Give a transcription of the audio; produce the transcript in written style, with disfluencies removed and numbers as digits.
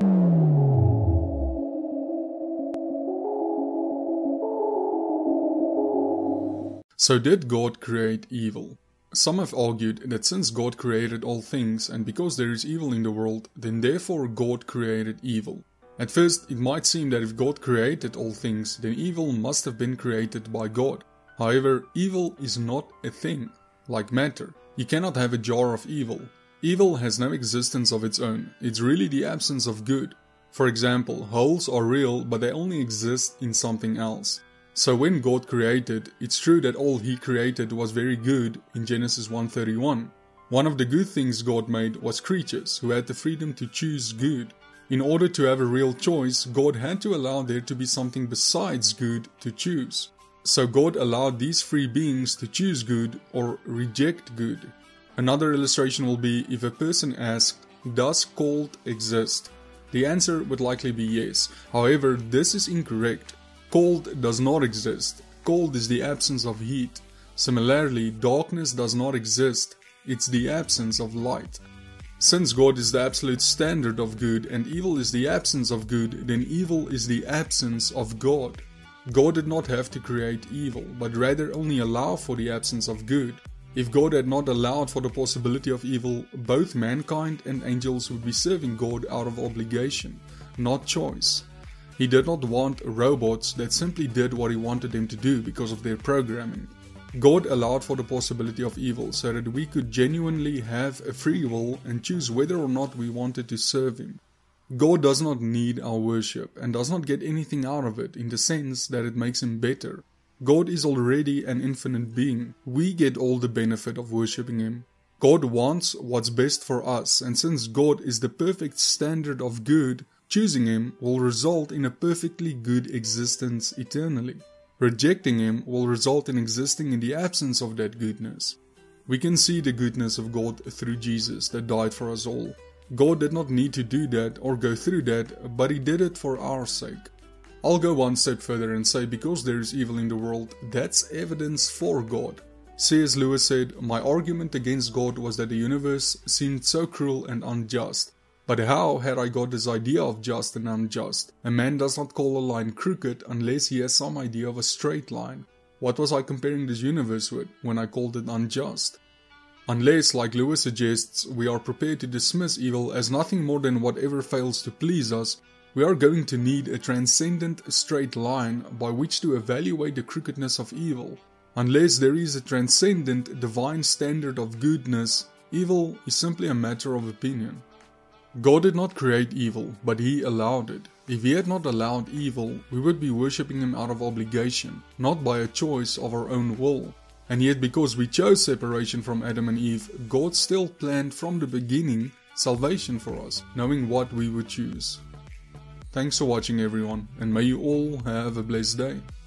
So did God create evil? Some have argued that since God created all things and because there is evil in the world, then therefore God created evil. At first, it might seem that if God created all things, then evil must have been created by God. However, evil is not a thing, like matter. You cannot have a jar of evil. Evil has no existence of its own. It's really the absence of good. For example, holes are real, but they only exist in something else. So when God created, it's true that all He created was very good in Genesis 1:31. One of the good things God made was creatures who had the freedom to choose good. In order to have a real choice, God had to allow there to be something besides good to choose. So God allowed these free beings to choose good or reject good. Another illustration will be if a person asked, "Does cold exist?" The answer would likely be yes. However, this is incorrect. Cold does not exist. Cold is the absence of heat. Similarly, darkness does not exist. It's the absence of light. Since God is the absolute standard of good and evil is the absence of good, then evil is the absence of God. God did not have to create evil, but rather only allow for the absence of good. If God had not allowed for the possibility of evil, both mankind and angels would be serving God out of obligation, not choice. He did not want robots that simply did what He wanted them to do because of their programming. God allowed for the possibility of evil so that we could genuinely have a free will and choose whether or not we wanted to serve Him. God does not need our worship and does not get anything out of it in the sense that it makes Him better. God is already an infinite being. We get all the benefit of worshipping Him. God wants what's best for us, and since God is the perfect standard of good, choosing Him will result in a perfectly good existence eternally. Rejecting Him will result in existing in the absence of that goodness. We can see the goodness of God through Jesus that died for us all. God did not need to do that or go through that, but He did it for our sake. I'll go one step further and say because there is evil in the world, that's evidence for God. C.S. Lewis said, "My argument against God was that the universe seemed so cruel and unjust. But how had I got this idea of just and unjust? A man does not call a line crooked unless he has some idea of a straight line. What was I comparing this universe with when I called it unjust?" Unless, like Lewis suggests, we are prepared to dismiss evil as nothing more than whatever fails to please us, we are going to need a transcendent straight line by which to evaluate the crookedness of evil. Unless there is a transcendent divine standard of goodness, evil is simply a matter of opinion. God did not create evil, but He allowed it. If He had not allowed evil, we would be worshipping Him out of obligation, not by a choice of our own will. And yet because we chose separation from Adam and Eve, God still planned from the beginning salvation for us, knowing what we would choose. Thanks for watching everyone, and may you all have a blessed day.